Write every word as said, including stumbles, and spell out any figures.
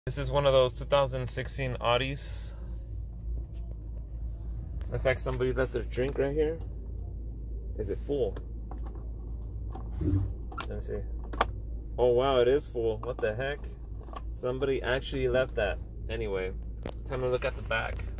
This is one of those two thousand sixteen Audis. Looks like somebody left their drink right here. Is it full? Let me see. Oh wow, it is full. What the heck? Somebody actually left that. Anyway, time to look at the back.